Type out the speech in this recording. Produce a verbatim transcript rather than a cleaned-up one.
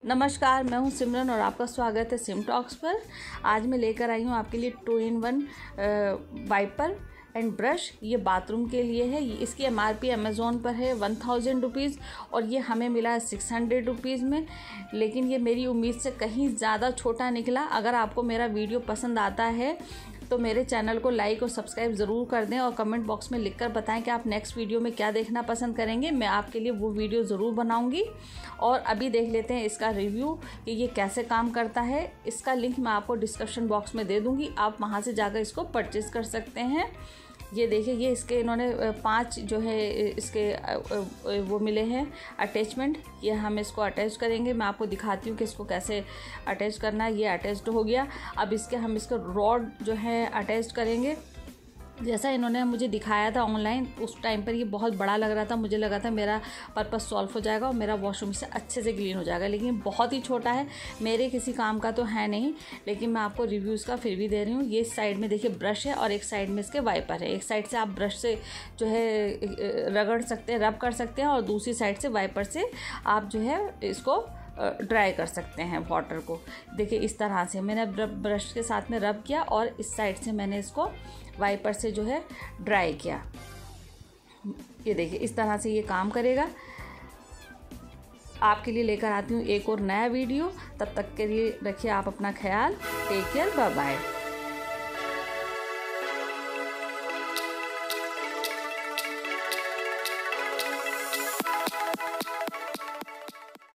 नमस्कार, मैं हूं सिमरन और आपका स्वागत है सिम टॉक्स पर। आज मैं लेकर आई हूं आपके लिए two in one wiper and brush. ये बाथरूम के लिए है। इसकी एमआरपी अमेज़ोन पर है वन थाउजेंड रुपीज़ और ये हमें मिला है सिक्स हंड्रेड रुपीज़ में, लेकिन ये मेरी उम्मीद से कहीं ज़्यादा छोटा निकला। अगर आपको मेरा वीडियो पसंद आता है तो मेरे चैनल को लाइक और सब्सक्राइब ज़रूर कर दें और कमेंट बॉक्स में लिखकर बताएं कि आप नेक्स्ट वीडियो में क्या देखना पसंद करेंगे। मैं आपके लिए वो वीडियो ज़रूर बनाऊंगी। और अभी देख लेते हैं इसका रिव्यू कि ये कैसे काम करता है। इसका लिंक मैं आपको डिस्क्रिप्शन बॉक्स में दे दूँगी, आप वहाँ से जाकर इसको परचेज़ कर सकते हैं। ये देखिए, ये इसके इन्होंने पांच जो है इसके वो मिले हैं अटैचमेंट। ये हम इसको अटैच करेंगे। मैं आपको दिखाती हूँ कि इसको कैसे अटैच करना है। ये अटैच्ड हो गया। अब इसके हम इसको रॉड जो है अटैच करेंगे। जैसा इन्होंने मुझे दिखाया था ऑनलाइन, उस टाइम पर ये बहुत बड़ा लग रहा था। मुझे लगा था मेरा पर्पस सॉल्व हो जाएगा और मेरा वॉशरूम से अच्छे से क्लीन हो जाएगा, लेकिन बहुत ही छोटा है। मेरे किसी काम का तो है नहीं, लेकिन मैं आपको रिव्यूज़ का फिर भी दे रही हूँ। ये साइड में देखिए ब्रश है और एक साइड में इसके वाइपर है। एक साइड से आप ब्रश से जो है रगड़ सकते हैं, रब कर सकते हैं, और दूसरी साइड से वाइपर से आप जो है इसको ड्राई कर सकते हैं वाटर को। देखिए, इस तरह से मैंने ब्रश के साथ में रब किया और इस साइड से मैंने इसको वाइपर से जो है ड्राई किया। ये देखिए, इस तरह से ये काम करेगा। आपके लिए लेकर आती हूँ एक और नया वीडियो। तब तक के लिए रखिए आप अपना ख्याल। Take care, bye bye.